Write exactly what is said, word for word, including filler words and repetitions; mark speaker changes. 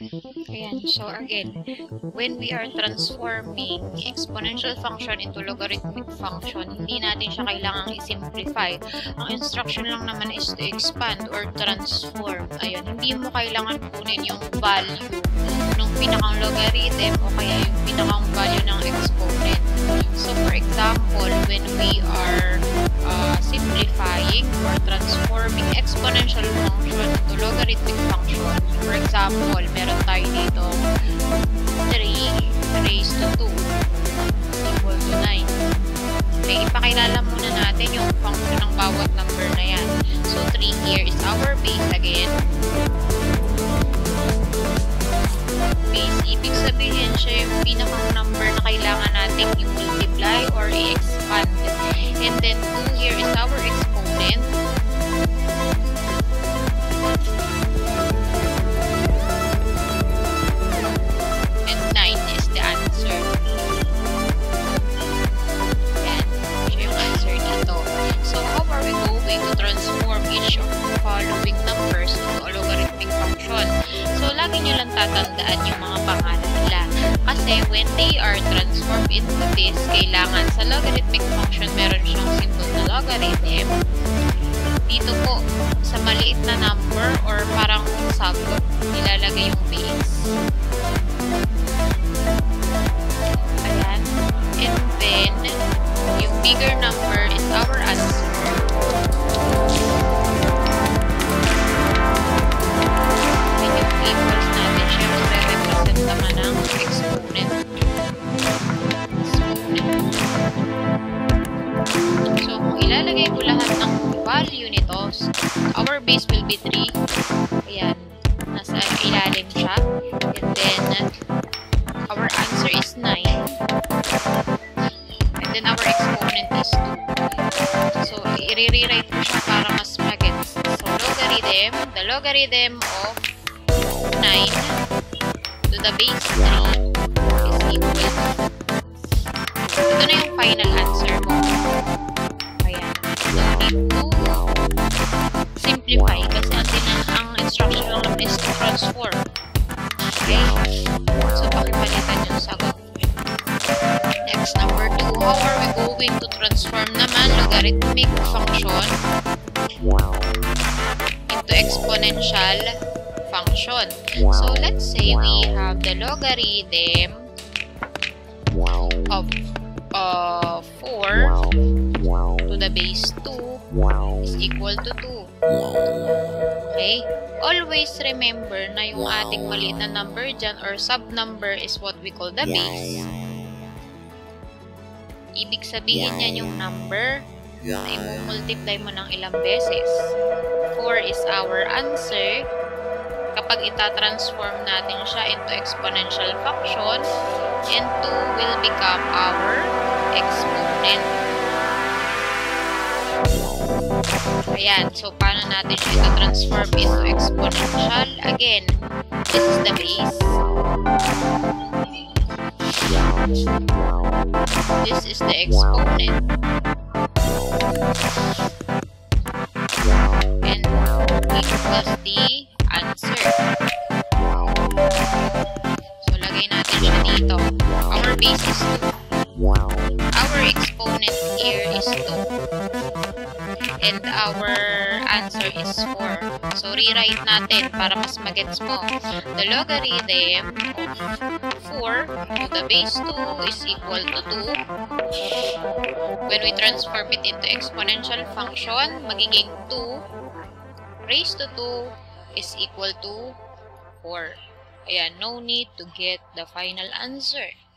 Speaker 1: Ayan. So again, when we are transforming exponential function into logarithmic function, hindi natin siya kailangang i-simplify. Ang instruction lang naman is to expand or transform. Ayun. Hindi mo kailangan kunin yung value ng pinakang logarithm o kaya yung pinakang value ng exponent. So for example, when we are uh, simplifying or transforming exponential function into logarithmic function, for example, meron tayo dito three raised to two equal to nine. Okay, ipakilala muna natin yung function ng bawat number na yan. So three here is our base again. Base, ibig sabihin siya yung pinakang number na kailangan natin i-multiply or i-expand. And then two here is our exponent. And nine is the answer. Yan, siya yung answer dito. So how are we going to transform each of the following numbers into a logarithmic function? So lagi nyo lang tatandaan yung mga pangalan nila. Kasi when they are transformed into this, kailangan sa logarithmic function meron siyang symbol na logarithm. Dito po, sa maliit na number or parang sub, nilalagay yung base. Ayan. And then, yung bigger number is our answer. And yung equals natin, syempre, represent naman ang exponent. Exponent. So, kung ilalagay ko lahat ng value nito, our base will be three. Ayan. Nasa ilalim siya. And then, our answer is nine. And then, our exponent is two. So, i-rewrite ko siya para mas magets. So, logarithm, the logarithm of nine to the base three is equal to. Ito na yung final answer mo. Ayan. No need to simplify kasi ang, ang instruction lang is to transform. Okay? So, pakipalitan yung sagot. Next, number two. How are we going to transform naman logarithmic function into exponential function? So, let's say we have the logarithm of uh, four to the base two is equal to two. Okay? Always remember na yung ating maliit na number dyan or sub-number is what we call the base. Ibig sabihin yan yung number na i-multiply mo ng ilang beses. four is our answer. Kapag ita-transform natin siya into exponential function, and two will become our exponent. Ayan. So, paano natin siya ita-transform into exponential? Again, this is the base. This is the exponent. And equals the answer. So, lagay natin siya dito. Our base is two. Our exponent here is two. And our answer is four. So, rewrite natin para mas magets mo. The logarithm of four to the base two is equal to two. When we transform it into exponential function, magiging two raised to two is equal to four. Ayan, no need to get the final answer.